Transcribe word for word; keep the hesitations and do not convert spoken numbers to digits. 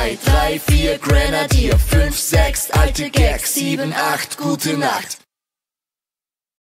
zwei, drei, vier, Grenadier, fünf, sechs, alte Gags, sieben, acht, gute Nacht.